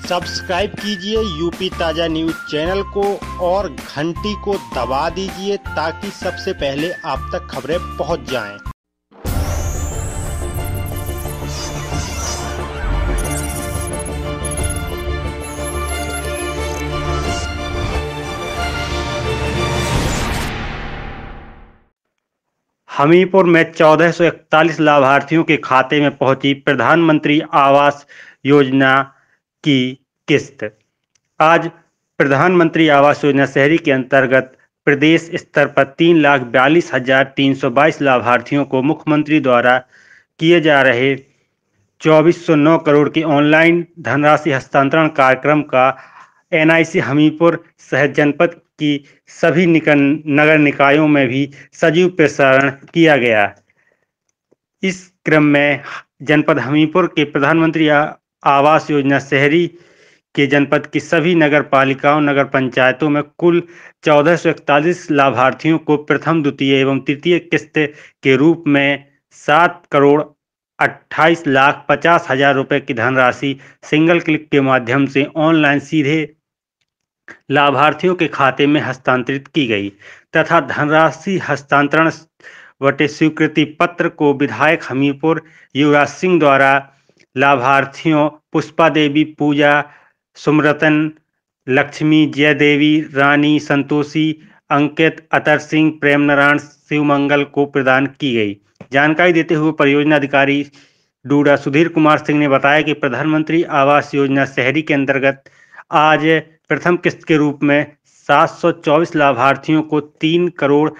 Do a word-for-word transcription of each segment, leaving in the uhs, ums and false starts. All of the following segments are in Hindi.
सब्सक्राइब कीजिए यूपी ताजा न्यूज चैनल को और घंटी को दबा दीजिए ताकि सबसे पहले आप तक खबरें पहुंच जाएं। हमीरपुर में चौदह सौ इकतालीस लाभार्थियों के खाते में पहुंची प्रधानमंत्री आवास योजना की किस्त। आज प्रधानमंत्री आवास योजना शहरी के अंतर्गत प्रदेश स्तर पर तीन लाख बयालीस हजार तीन सौ बाईस लाभार्थियों को मुख्यमंत्री द्वारा किए जा रहे चौबीस सौ नौ करोड़ के ऑनलाइन धनराशि हस्तांतरण कार्यक्रम का एनआईसी हमीरपुर सहित जनपद की सभी नगर निकायों में भी सजीव प्रसारण किया गया। इस क्रम में जनपद हमीरपुर के प्रधानमंत्री आवास योजना शहरी के जनपद की सभी नगर पालिकाओं नगर पंचायतों में कुल चौदह सौ इकतालीस लाभार्थियों को प्रथम द्वितीय एवं तृतीय किस्त के रूप में सात करोड़ अट्ठाईस लाख पचास हजार रुपए की धनराशि सिंगल क्लिक के माध्यम से ऑनलाइन सीधे लाभार्थियों के खाते में हस्तांतरित की गई तथा धनराशि हस्तांतरण वटे स्वीकृति पत्र को विधायक हमीरपुर युवराज सिंह द्वारा लाभार्थियों पुष्पा देवी, पूजा, सुमरतन, लक्ष्मी, जयदेवी, रानी, संतोषी, अंकित, अतर सिंह, प्रेम नारायण, शिवमंगल को प्रदान की गई। जानकारी देते हुए परियोजना अधिकारी डूडा सुधीर कुमार सिंह ने बताया कि प्रधानमंत्री आवास योजना शहरी के अंतर्गत आज प्रथम किस्त के रूप में सात सौ चौबीस लाभार्थियों को तीन करोड़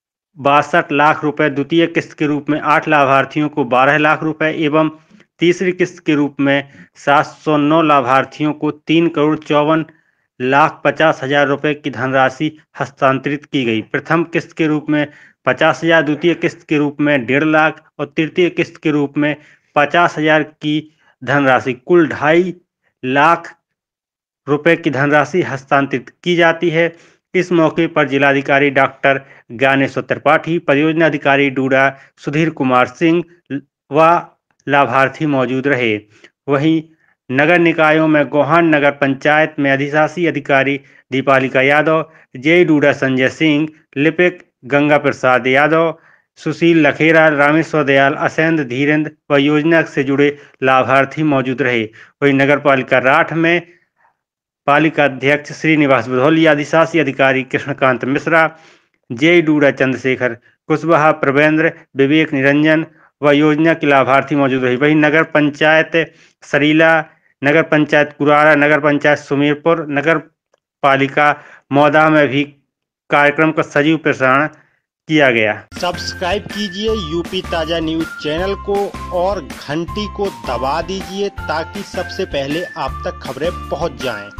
बासठ लाख रुपए, द्वितीय किस्त के रूप में आठ लाभार्थियों को बारह लाख रुपए एवं तीसरी किस्त के रूप में सात सौ नौ लाभार्थियों को तीन करोड़ चौवन लाख पचास हजार रुपए की धनराशि हस्तांतरित की गई। प्रथम किस्त के रूप में पचास हजार, द्वितीय किस्त के रूप में डेढ़ लाख और तृतीय किस्त के रूप में पचास हजार की धनराशि कुल ढाई लाख रुपए की धनराशि हस्तांतरित की जाती है। इस मौके पर जिलाधिकारी डॉक्टर ज्ञानेश्वर त्रिपाठी, परियोजना अधिकारी डूडा सुधीर कुमार सिंह व लाभार्थी मौजूद रहे। वहीं नगर निकायों में गोहान नगर पंचायत में अधिशासी अधिकारी दीपालिका यादव, जय डूडा संजय सिंह, लिपिक गंगा प्रसाद यादव, सुशील लखेरा, रामेश्वर दयाल, असेंद्र धीरेन्द्र व योजना से जुड़े लाभार्थी मौजूद रहे। वहीं नगर पालिका राठ में पालिका अध्यक्ष श्रीनिवास बुधौलिया, अधिशासी अधिकारी कृष्णकांत मिश्रा, जय डूडा चंद्रशेखर कुशवाहा, प्रवेंद्र, विवेक निरंजन व योजना के लाभार्थी मौजूद रहे। वहीं नगर पंचायत सरीला, नगर पंचायत कुरारा, नगर पंचायत सुमेरपुर, नगर पालिका मौदा में भी कार्यक्रम का सजीव प्रसारण किया गया। सब्सक्राइब कीजिए यूपी ताजा न्यूज चैनल को और घंटी को दबा दीजिए ताकि सबसे पहले आप तक खबरें पहुंच जाएं।